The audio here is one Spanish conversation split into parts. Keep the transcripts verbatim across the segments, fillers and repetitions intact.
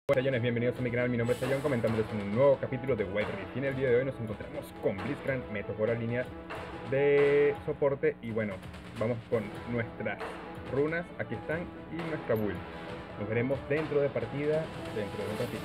Sayones, bienvenidos a mi canal, mi nombre es Sayon, comentándoles un nuevo capítulo de Wild Rift. Y en el día de hoy nos encontramos con Blitzcrank, me tocó la línea de soporte y bueno, vamos con nuestras runas, aquí están, y nuestra build. Nos veremos dentro de partida, dentro de un ratito.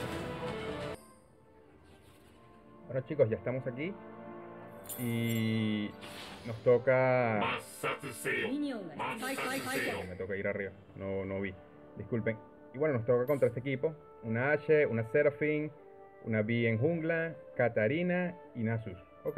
Bueno chicos, ya estamos aquí y nos toca... Oh, me toca ir arriba, no, no vi, disculpen. Y bueno, nos toca contra este equipo, una Ashe, una Seraphine, una Vi en jungla, Katarina y Nasus. Ok.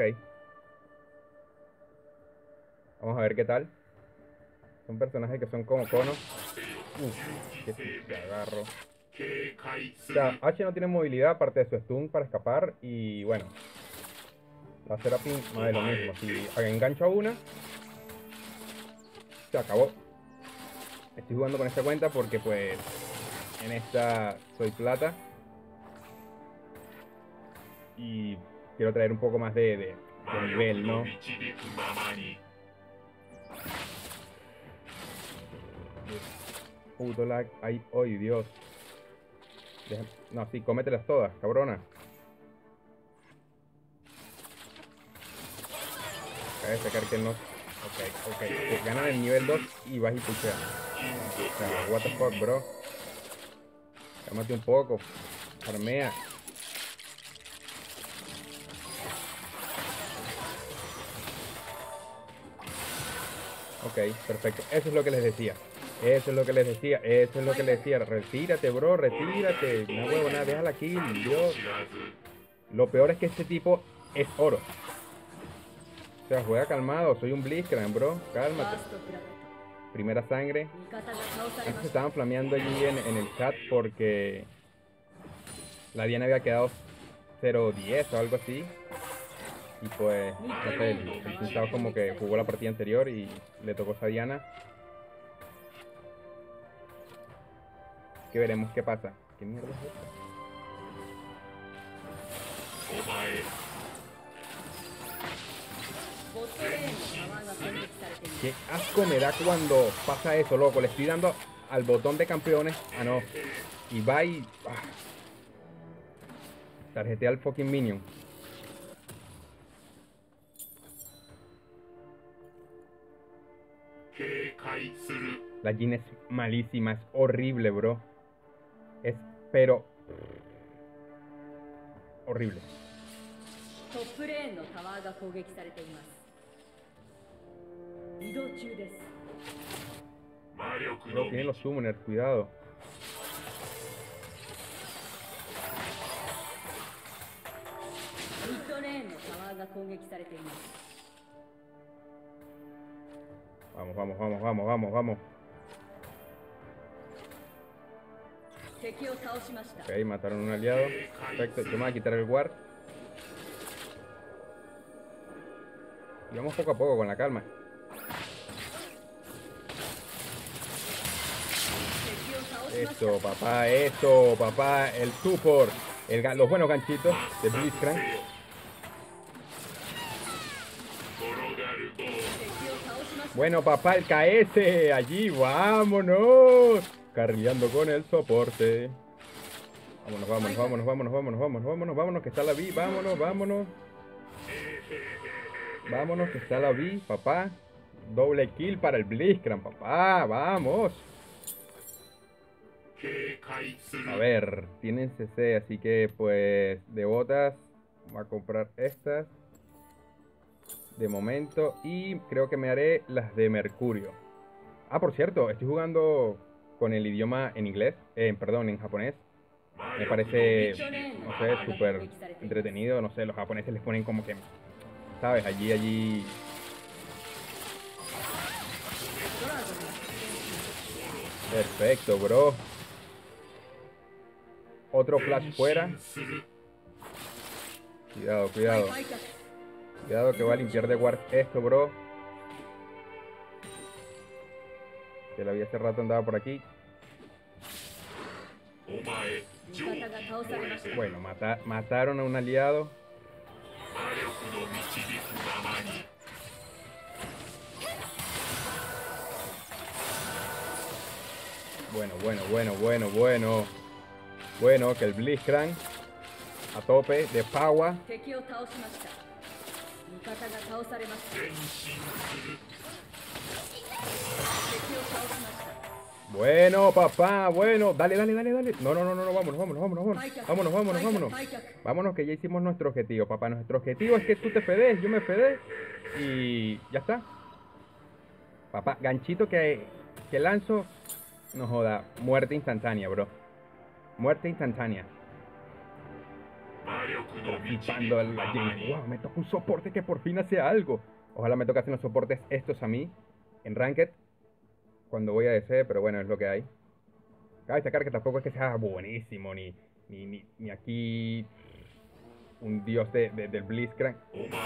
Vamos a ver qué tal. Son personajes que son como conos. Uf, que sí, te agarro. O sea, Ashe no tiene movilidad aparte de su stun para escapar. Y bueno, la Seraphine más de lo mismo. Si engancho a una, se acabó. Estoy jugando con esta cuenta porque pues en esta soy plata. Y quiero traer un poco más de, de, de nivel, ¿no? Puto lag, ay, ay, Dios. Deja... No, sí, cómetelas todas, cabrona. Cabe destacar que no... Ok, ok, que ganan el nivel dos y vas y pucheas. O sea, what the fuck, bro. Cálmate un poco. Armea. Ok, perfecto. Eso es lo que les decía. Eso es lo que les decía. Eso es lo que les decía. Retírate, bro, retírate. No huevo, nada, déjala aquí, Dios. Lo peor es que este tipo es oro. O sea, juega calmado. Soy un Blitzcrank, bro. Cálmate. Primera sangre. Antes estaban flameando allí en, en el chat porque la Diana había quedado cero diez o algo así. Y pues, no sé, el, el pintado como que jugó la partida anterior y le tocó esa Diana. Que veremos qué pasa. ¿Qué mierda es esto? Qué asco me da cuando pasa eso, loco. Le estoy dando al botón de campeones. Ah, no. Y va y... Ah. Tarjetea al fucking minion. La Jhin es malísima, es horrible, bro. Es, pero... horrible. Bro, tiene los summoners, cuidado. Vamos, vamos, vamos, vamos, vamos, vamos. Ok, mataron a un aliado. Perfecto, yo me voy a quitar el ward. Y vamos poco a poco, con la calma. Eso, papá, eso, papá. El support. El, los buenos ganchitos de Blitzcrank. Bueno, papá, el K S. Allí, vámonos. Carrileando con el soporte. Vámonos, vámonos, vámonos, vámonos, vámonos, vámonos, vámonos, vámonos, que está la Vi, vámonos, vámonos. Vámonos, que está la Vi, papá. Doble kill para el Blitzcrank, papá, vamos. A ver, tienen C C, así que pues de botas voy a comprar estas de momento y creo que me haré las de Mercurio. Ah, por cierto, estoy jugando con el idioma en inglés, eh, perdón, en japonés. Me parece, no sé, súper entretenido, no sé, los japoneses les ponen como que, ¿sabes? Allí, allí... Perfecto, bro. Otro flash fuera. Cuidado, cuidado. Cuidado que va a limpiar de ward esto, bro. Que la vi hace rato, andaba por aquí. Bueno, mata, mataron a un aliado. Bueno, bueno, bueno, bueno, bueno. Bueno, que el Blitzcrank a tope de power. Bueno, papá, bueno. Dale, dale, dale, dale. No, no, no, no, no, vámonos, vámonos, vámonos, vámonos. Vámonos, vámonos, vámonos. Vámonos, que ya hicimos nuestro objetivo, papá. Nuestro objetivo es que tú te fedes, yo me fedé. Y ya está. Papá, ganchito que, que lanzo. No joda, muerte instantánea, bro. Muerte instantánea. Flipando el James. Wow, me toca un soporte que por fin hace algo. Ojalá me tocasen los soportes estos a mí en Ranked cuando voy a D C, pero bueno, es lo que hay. Cabe destacar que tampoco es que sea buenísimo, ni, ni, ni, ni aquí un dios de, de, del Blitzcrank.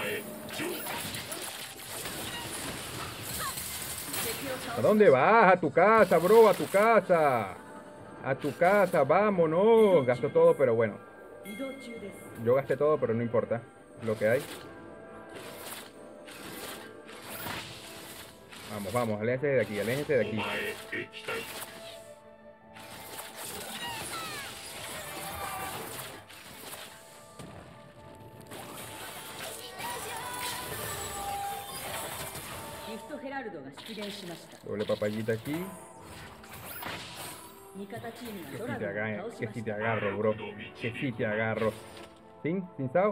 ¿A dónde vas? A tu casa, bro, a tu casa. A tu casa, vámonos. Gasto todo, pero bueno. Yo gasté todo, pero no importa lo que hay. Vamos, vamos, aléjense de aquí, aléjense de aquí. Doble papayita aquí. Que si te agarro, que si te agarro, bro. Que si te agarro. ¿Sin? ¿Sin Sao?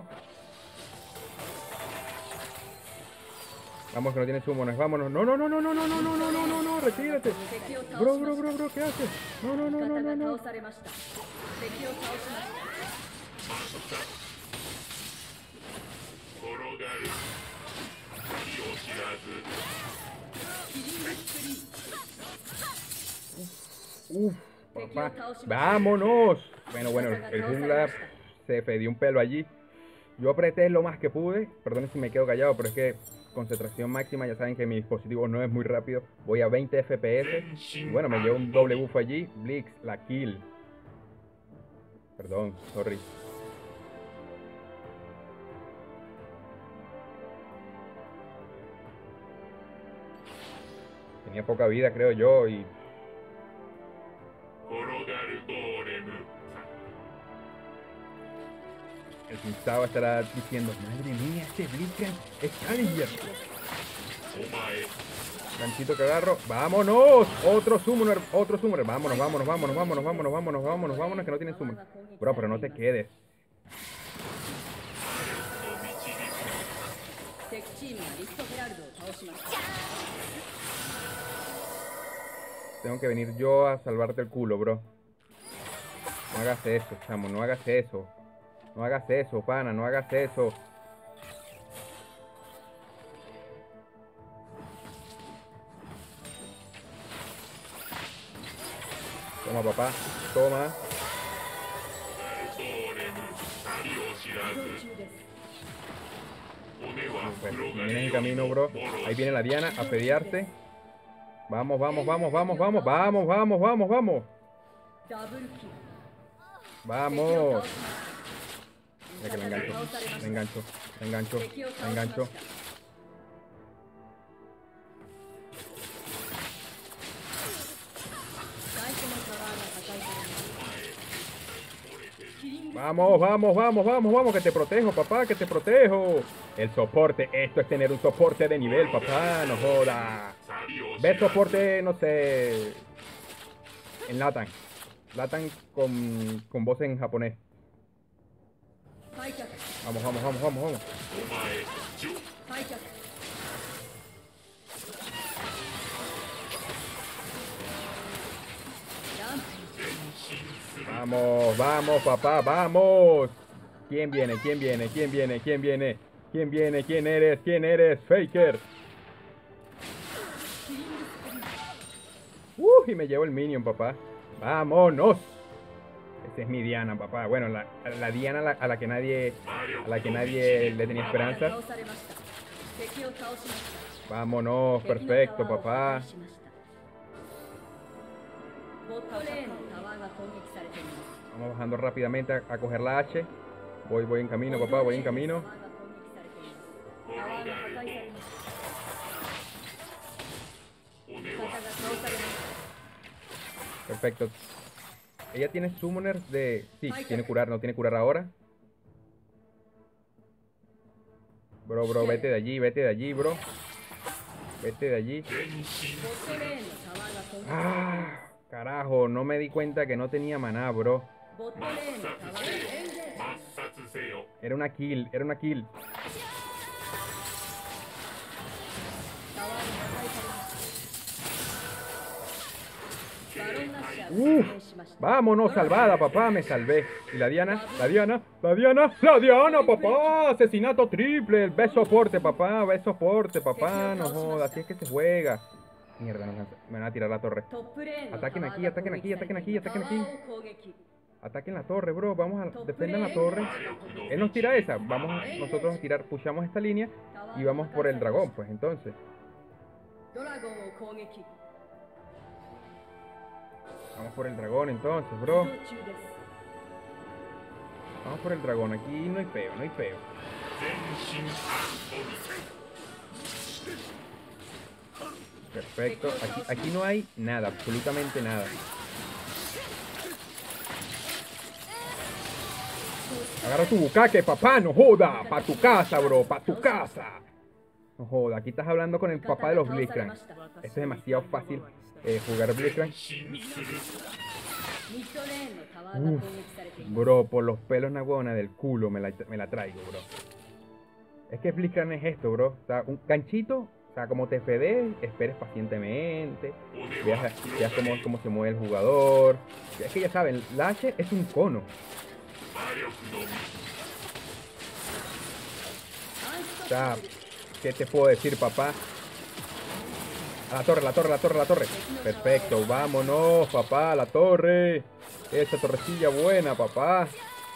Vamos, que no tiene sumones, vámonos. No, no, no, no, no, no, no, no, no, no, no, no, retírate. Bro, bro, bro, bro, ¿qué haces? No, no, no, no, no, no. Uf, papá. ¡Vámonos! Bueno, bueno, el jungla se fedió un pelo allí. Yo apreté lo más que pude. Perdón si me quedo callado, pero es que concentración máxima. Ya saben que mi dispositivo no es muy rápido. Voy a veinte F P S. Y bueno, me llevo un doble buff allí. Blix, la kill. Perdón, sorry. Tenía poca vida, creo yo, y... el Pinzao estará diciendo, madre mía, este Blitzcrank es Challenger. Ganchito que agarro. ¡Vámonos! Otro summoner, otro summoner. Vámonos, vámonos, vámonos, vámonos, vámonos, vámonos, vámonos, vámonos, que no tienen summoner. Bro, pero no te quedes. Tengo que venir yo a salvarte el culo, bro. No hagas eso, chamo, no hagas eso. No hagas eso, pana, no hagas eso. Toma, papá, toma. Bueno, vienes en camino, bro. Ahí viene la Diana a pelearse. Vamos, vamos, vamos, vamos, vamos, vamos, vamos, vamos, vamos. Vamos. Ya que le engancho, le engancho, le engancho, le engancho. Vamos, vamos, vamos, vamos, vamos, que te protejo, papá, que te protejo. El soporte, esto es tener un soporte de nivel, papá, no joda. Ve soporte, no sé, en Latan. Latan con, con voz en japonés. Vamos, vamos, vamos, vamos, vamos. Vamos, vamos, papá, vamos. ¿Quién viene? ¿Quién viene? ¿Quién viene? ¿Quién viene? ¿Quién viene? ¿Quién eres? ¿Quién eres? Faker. Uh, y me llevo el minion, papá. Vámonos. Esta es mi Diana, papá. Bueno, la, la Diana a la, a la que nadie a la que nadie le tenía esperanza. Vámonos, perfecto, papá. Vamos bajando rápidamente a, a coger la H. Voy, voy en camino, papá, voy en camino. Perfecto. ella tiene summoners de... Sí, tiene curar, no tiene curar ahora. Bro, bro, vete de allí, vete de allí, bro. Vete de allí. Ah, carajo, no me di cuenta que no tenía maná, bro. Era una kill, era una kill. Uf, vámonos, salvada, papá, me salvé. ¿Y la Diana? ¿La Diana? ¿La Diana? ¡La Diana, papá! Asesinato triple. Ve soporte, papá, ve soporte, papá. No jodas, así es que se juega. Mierda, me van a tirar la torre. Ataquen aquí, ataquen aquí, ataquen aquí, ataquen aquí. Ataquen la torre, bro. Vamos a defender la torre. Él nos tira esa. Vamos nosotros a tirar, pushamos esta línea y vamos por el dragón, pues entonces. Vamos por el dragón entonces, bro. Vamos por el dragón. Aquí no hay peo, no hay peo. Perfecto. Aquí, aquí no hay nada, absolutamente nada. Agarra tu bucaque, papá, no joda. Pa' tu casa, bro, pa' tu casa. No joda, aquí estás hablando con el papá de los Blitzcrank. Esto es demasiado fácil eh, jugar Blitzcrank. Uf, bro, por los pelos nagona del culo me la, me la traigo, bro. Es que Blitzcrank es esto, bro. O sea, un ganchito, o sea, como te fedes, esperes pacientemente. Veas, veas cómo, cómo se mueve el jugador. Es que ya saben, la H es un cono. O sea, ¿qué te puedo decir, papá? A la torre, la torre, la torre, la torre. Perfecto, vámonos, papá, a la torre. Esa torrecilla buena, papá.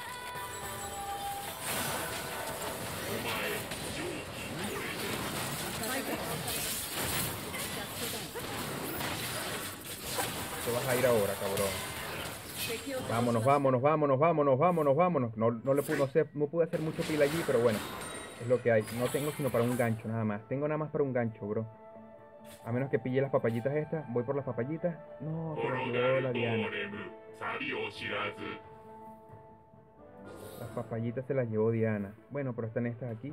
Te vas a ir ahora, cabrón. Vámonos, vámonos, vámonos, vámonos, vámonos, vámonos. No, no le pude, no sé, no pude hacer mucho pila allí, pero bueno. Es lo que hay. No tengo sino para un gancho, nada más. Tengo nada más para un gancho, bro. A menos que pille las papayitas estas. Voy por las papayitas. No, se las llevó la Diana. Las papayitas se las llevó Diana. Bueno, pero están estas aquí.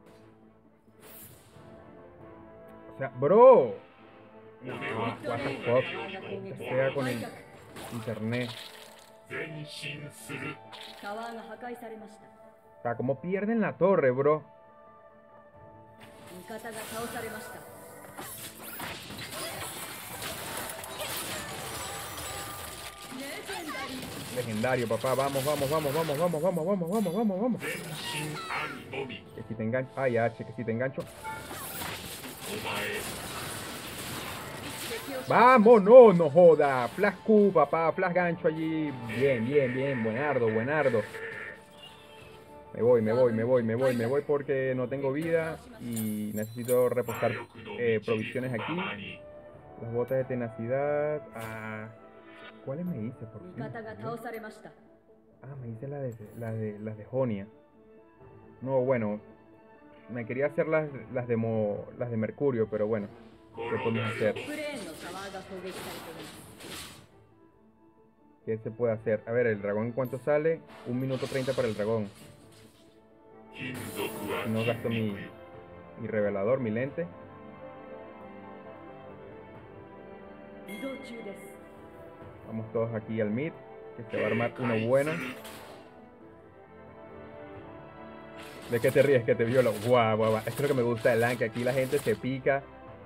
O sea, bro. No, what the fuck. Que sea con el internet. O sea, ¿cómo pierden la torre, bro? Legendario, papá. Vamos, vamos, vamos, vamos, vamos, vamos, vamos, vamos, vamos, vamos. Que si te engancho. Ay, H, que si te engancho. Vamos, no, no joda. Flash Q, papá. Flash gancho allí. Bien, bien, bien. Buenardo, buenardo. Me voy, me voy, me voy, me voy, me voy porque no tengo vida y necesito repostar eh, provisiones aquí. Las botas de tenacidad. Ah, ¿cuáles me hice por fin? Ah, me hice las de, la de, las de Jonia. No, bueno, me quería hacer las, las, de, Mo, las de Mercurio, pero bueno, ¿qué podemos hacer? ¿Qué se puede hacer? A ver, el dragón en cuánto sale. Un minuto treinta para el dragón. No gasto mi, mi revelador, mi lente. Vamos todos aquí al mid, que se va a armar uno bueno. ¿De qué te ríes? Que te violo. Guau, guau, guau. Esto es lo que me gusta de LAN, que aquí la gente se pica.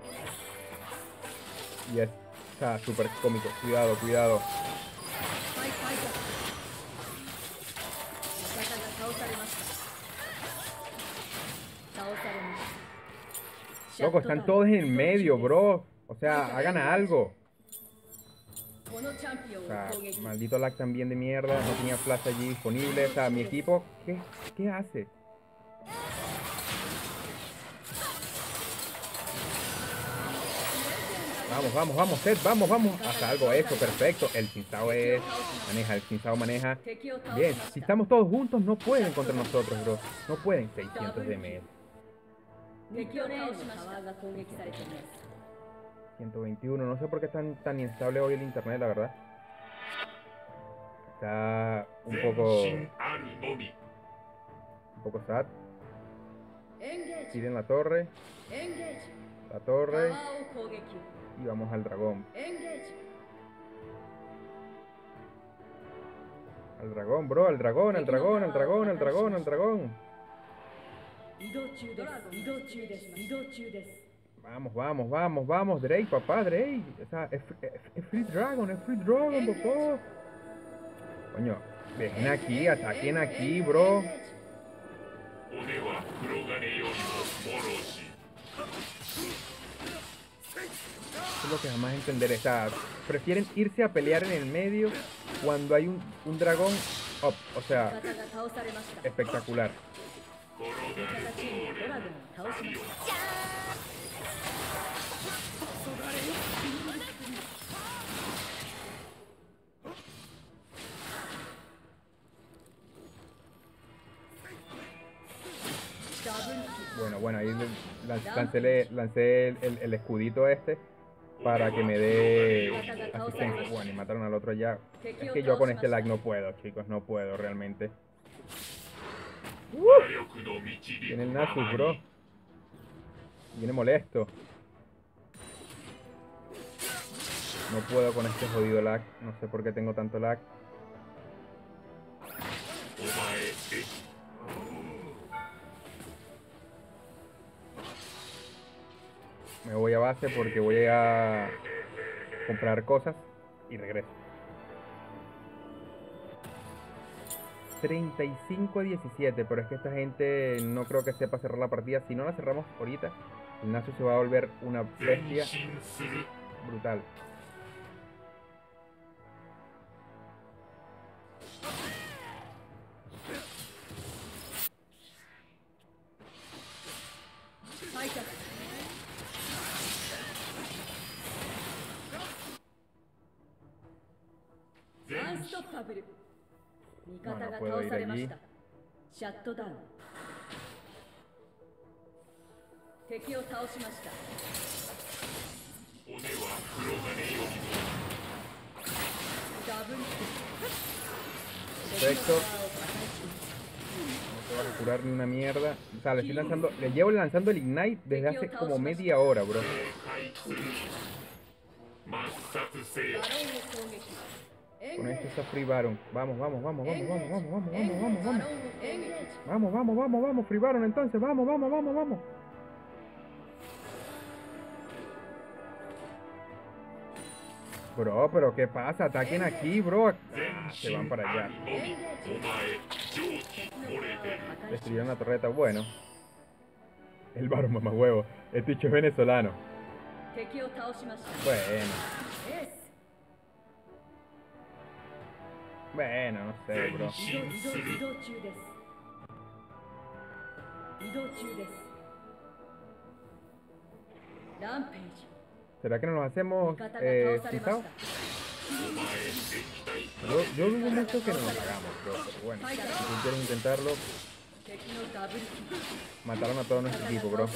Y es, o sea, súper cómico. Cuidado, cuidado. Loco, están todos en el medio, bro. O sea, hagan algo. O sea, maldito lag también de mierda. No tenía flash allí disponible. O sea, mi equipo, ¿qué, qué hace? Vamos, vamos, vamos, Seth, vamos, vamos. Hasta algo, eso, perfecto. El Xinsao es... Maneja, el Xinsao maneja. Bien, si estamos todos juntos, no pueden contra nosotros, bro. No pueden. seiscientos de M S. ciento veintiuno, no sé por qué es tan, tan inestable hoy el internet, la verdad. Está un poco... un poco sad. Tiren la torre. La torre. Y vamos al dragón. Al dragón, bro, al dragón, al dragón, al dragón, al dragón, al dragón. Vamos, vamos, vamos, vamos, Drake, papá, Drake. O sea, es, es, es Free Dragon, es Free Dragon, papá. Coño, dejen aquí, ataquen aquí, bro. Eso es lo que jamás entenderé. O sea, prefieren irse a pelear en el medio cuando hay un, un dragón up. O sea, espectacular. Bueno, bueno, ahí lancé, lancé el, el, el escudito este para que me dé asistencia. Bueno, y mataron al otro ya. Es que yo con este lag no puedo, chicos, no puedo realmente. Uh, Tiene el Nasus, bro. Viene molesto. No puedo con este jodido lag. No sé por qué tengo tanto lag. Me voy a base porque voy a comprar cosas y regreso. treinta y cinco a diecisiete, pero es que esta gente no creo que sepa cerrar la partida. Si no la cerramos ahorita, el Nasus se va a volver una bestia brutal. No, no puedo ir allí. Perfecto. No te vas a curar ni una mierda. O sea, le estoy lanzando, le llevo lanzando el Ignite desde hace como media hora, bro. Con esto está Free Baron. Vamos, vamos, vamos, vamos, vamos, vamos, vamos, vamos, vamos, vamos. Vamos, vamos, vamos, vamos, Free Baron entonces. Vamos, vamos, vamos, vamos. Bro, pero ¿qué pasa? Ataquen aquí, bro. Ah, se van para allá. Destruyeron la torreta. Bueno. El Baron, mamá huevo. Este bicho es venezolano. Bueno. Bueno, no sé, bro. ¿Será que no nos hacemos eh, pisados? Yo, yo dudo mucho que no nos hagamos, bro, pero bueno, si quieren intentarlo. Mataron a todo nuestro equipo, bro.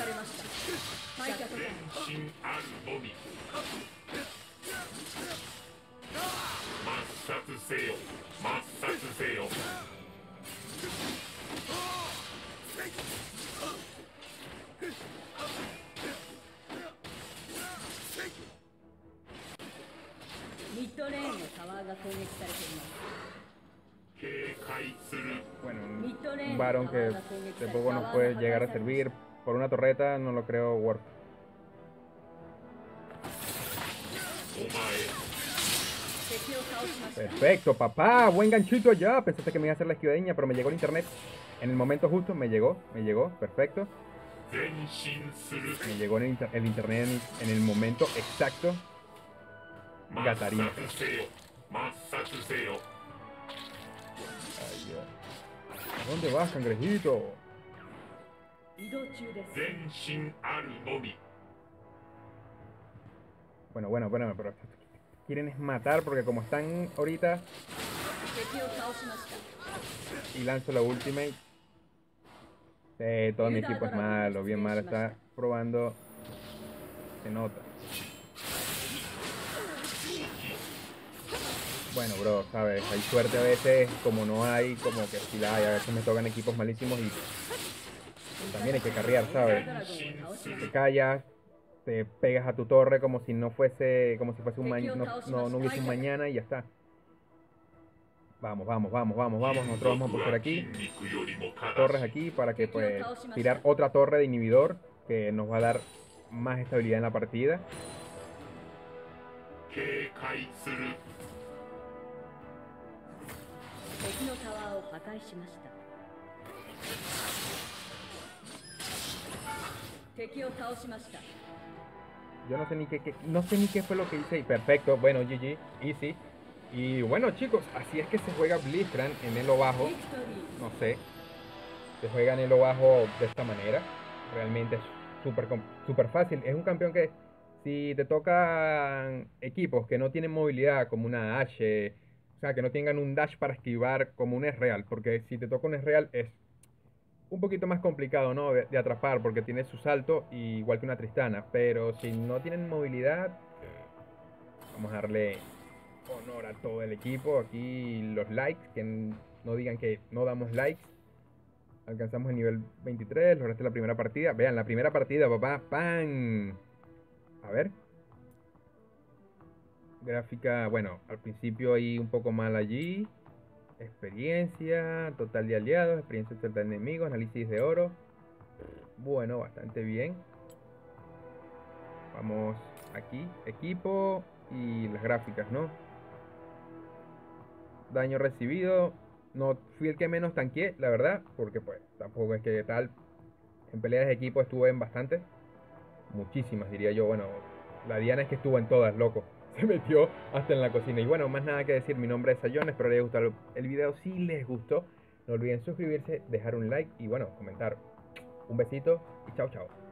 Bueno, un Baron que de poco nos puede llegar a servir. Por una torreta no lo creo worth. Perfecto, papá, buen ganchito allá. Pensaste que me iba a hacer la esquivadeña, pero me llegó el internet en el momento justo. Me llegó, me llegó, perfecto. Me llegó el, inter el internet en el, en el momento exacto. Gatarina. ¿A dónde vas, cangrejito? Bueno, bueno, bueno, pero quieren es matar porque como están ahorita y lanzo la ultimate. Eh, todo mi equipo es malo, bien malo, está probando, se nota. Bueno, bro, sabes, hay suerte a veces, como no hay, como que si la hay, a veces me tocan equipos malísimos y también hay que carrear, ¿sabes? Te callas, te pegas a tu torre como si no fuese, como si fuese un ma- no, no, no hubiese un mañana y ya está. Vamos, vamos, vamos, vamos, vamos. Nosotros vamos a poner aquí torres aquí para que pues tirar otra torre de inhibidor que nos va a dar más estabilidad en la partida. Yo no sé ni qué, qué- no sé ni qué fue lo que hice y perfecto. Bueno, G G, easy. Y bueno, chicos, así es que se juega Blitzcrank en elo bajo. No sé, se juega en elo bajo de esta manera. Realmente es súper com- súper fácil. Es un campeón que si te tocan equipos que no tienen movilidad como una Ashe, o sea, que no tengan un dash para esquivar como un Es-Real, porque si te toca un Es-Real es un poquito más complicado, ¿no? De, de atrapar porque tiene su salto igual que una Tristana, pero si no tienen movilidad, vamos a darle honor a todo el equipo. Aquí los likes, que no digan que no damos likes. Alcanzamos el nivel veintitrés, lograste la primera partida. Vean, la primera partida, papá, ¡pam! A ver. Gráfica, bueno, al principio ahí un poco mal allí. Experiencia, total de aliados, experiencia total de enemigos, análisis de oro. Bueno, bastante bien. Vamos aquí, equipo y las gráficas, ¿no? Daño recibido. No fui el que menos tanqueé, la verdad, porque pues tampoco es que tal. En peleas de equipo estuve en bastantes. Muchísimas, diría yo. Bueno, la Diana es que estuvo en todas, loco. Se metió hasta en la cocina. Y bueno, más nada que decir. Mi nombre es Sayón. Espero les haya gustado el video. Si les gustó, no olviden suscribirse, dejar un like y bueno, comentar. Un besito y chao, chao.